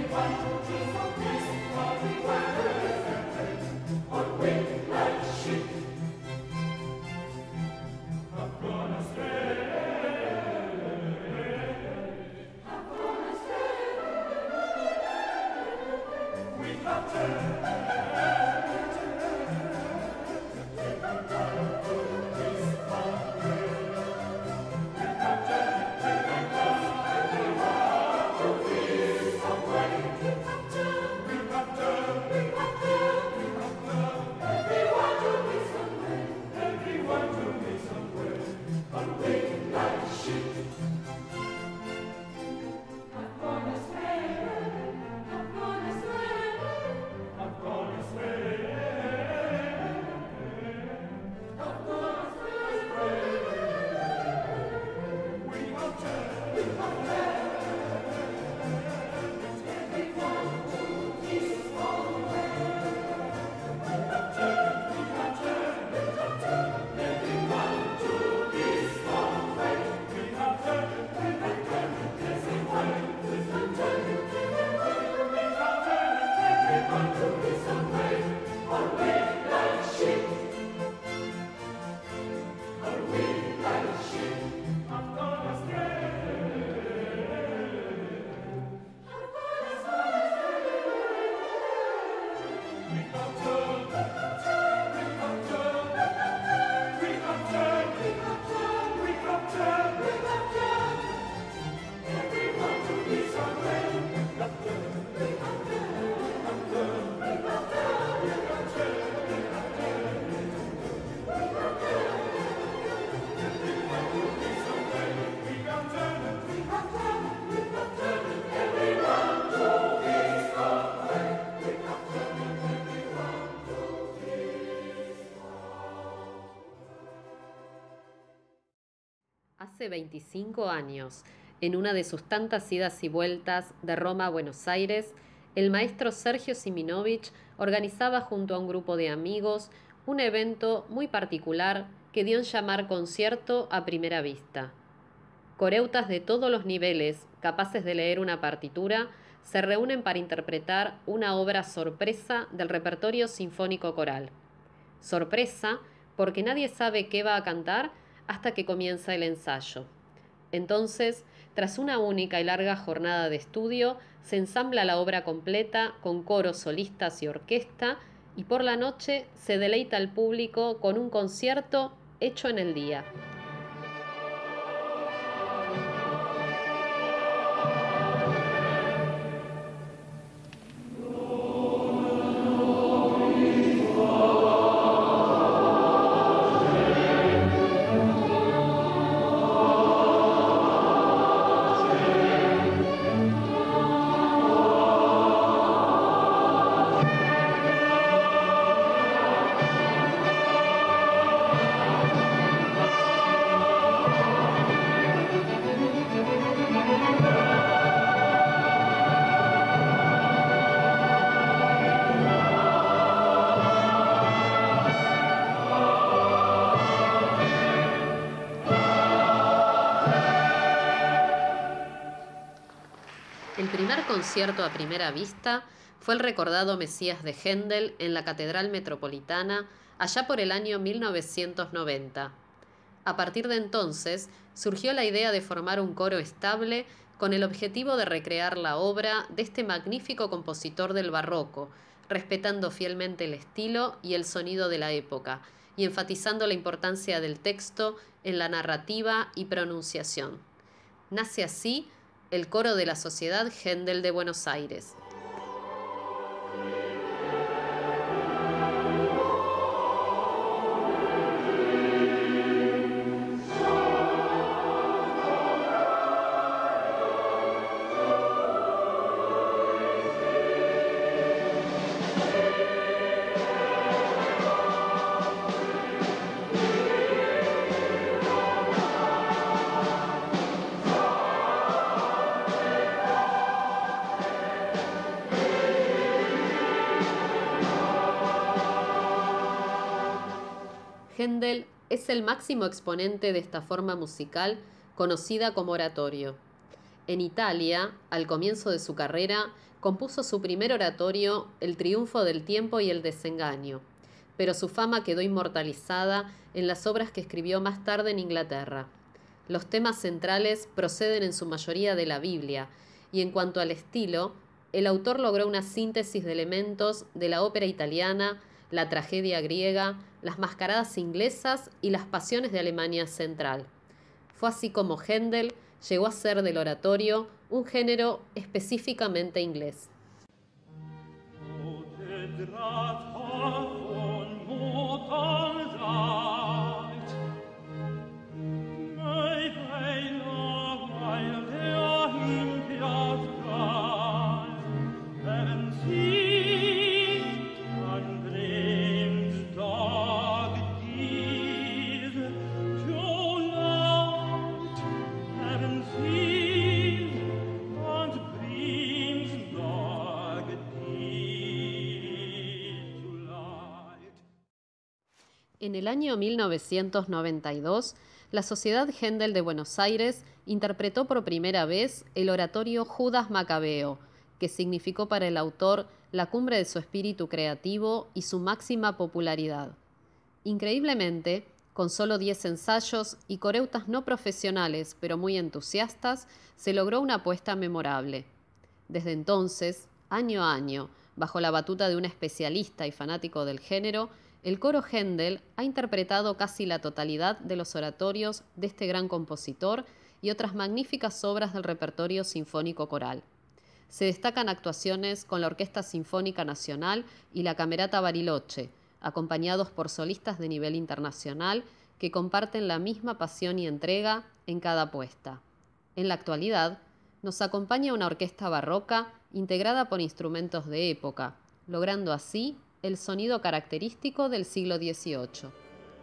Hace 25 años, en una de sus tantas idas y vueltas de Roma a Buenos Aires, el maestro Sergio Siminovich organizaba junto a un grupo de amigos un evento muy particular que dio en llamar concierto a primera vista. Coreutas de todos los niveles, capaces de leer una partitura, se reúnen para interpretar una obra sorpresa del repertorio sinfónico coral. Sorpresa porque nadie sabe qué va a cantar hasta que comienza el ensayo. Entonces, tras una única y larga jornada de estudio, se ensambla la obra completa con coros, solistas y orquesta, y por la noche se deleita al público con un concierto hecho en el día. El primer concierto a primera vista fue el recordado Mesías de Händel en la Catedral Metropolitana allá por el año 1990. A partir de entonces surgió la idea de formar un coro estable con el objetivo de recrear la obra de este magnífico compositor del barroco, respetando fielmente el estilo y el sonido de la época y enfatizando la importancia del texto en la narrativa y pronunciación. Nace así el coro de la Sociedad Händel de Buenos Aires. Händel es el máximo exponente de esta forma musical conocida como oratorio. En Italia, al comienzo de su carrera, compuso su primer oratorio, El triunfo del tiempo y el desengaño, pero su fama quedó inmortalizada en las obras que escribió más tarde en Inglaterra. Los temas centrales proceden en su mayoría de la Biblia, y en cuanto al estilo, el autor logró una síntesis de elementos de la ópera italiana, la tragedia griega, las mascaradas inglesas y las pasiones de Alemania Central. Fue así como Händel llegó a ser del oratorio un género específicamente inglés. En el año 1992, la Sociedad Händel de Buenos Aires interpretó por primera vez el oratorio Judas Macabeo, que significó para el autor la cumbre de su espíritu creativo y su máxima popularidad. Increíblemente, con solo 10 ensayos y coreutas no profesionales pero muy entusiastas, se logró una apuesta memorable. Desde entonces, año a año, bajo la batuta de un especialista y fanático del género, el coro Händel ha interpretado casi la totalidad de los oratorios de este gran compositor y otras magníficas obras del repertorio sinfónico coral. Se destacan actuaciones con la Orquesta Sinfónica Nacional y la Camerata Bariloche, acompañados por solistas de nivel internacional que comparten la misma pasión y entrega en cada puesta. En la actualidad, nos acompaña una orquesta barroca integrada por instrumentos de época, logrando así el sonido característico del siglo XVIII.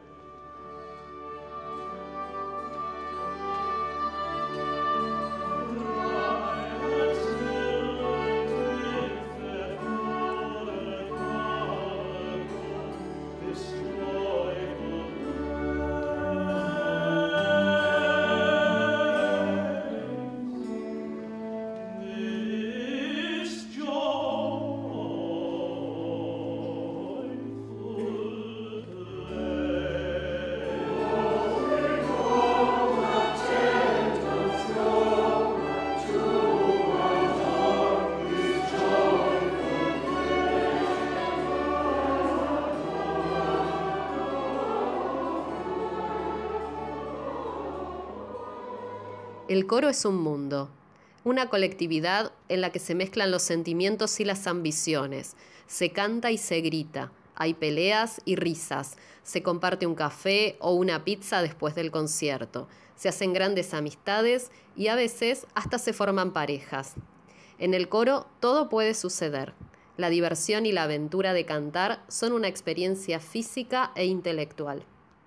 El coro es un mundo, una colectividad en la que se mezclan los sentimientos y las ambiciones. Se canta y se grita, hay peleas y risas, se comparte un café o una pizza después del concierto, se hacen grandes amistades y a veces hasta se forman parejas. En el coro todo puede suceder. La diversión y la aventura de cantar son una experiencia física e intelectual.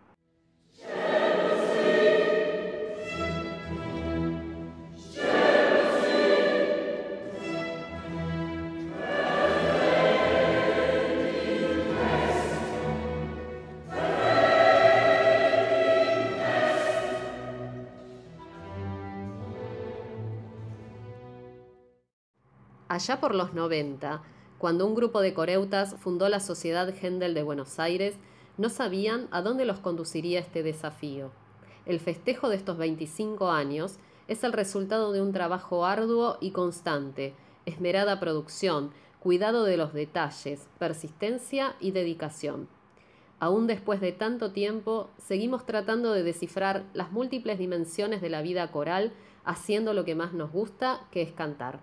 Allá por los 90, cuando un grupo de coreutas fundó la Sociedad Händel de Buenos Aires, no sabían a dónde los conduciría este desafío. El festejo de estos 25 años es el resultado de un trabajo arduo y constante, esmerada producción, cuidado de los detalles, persistencia y dedicación. Aún después de tanto tiempo, seguimos tratando de descifrar las múltiples dimensiones de la vida coral, haciendo lo que más nos gusta, que es cantar.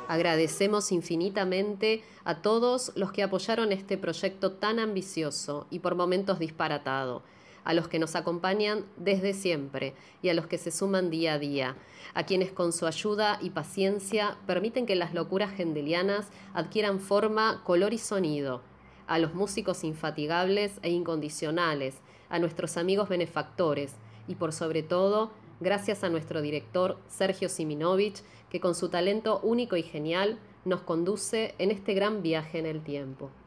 Agradecemos infinitamente a todos los que apoyaron este proyecto tan ambicioso y por momentos disparatado, a los que nos acompañan desde siempre y a los que se suman día a día, a quienes con su ayuda y paciencia permiten que las locuras gendelianas adquieran forma, color y sonido, a los músicos infatigables e incondicionales, a nuestros amigos benefactores y por sobre todo, gracias a nuestro director Sergio Siminovich, que con su talento único y genial nos conduce en este gran viaje en el tiempo.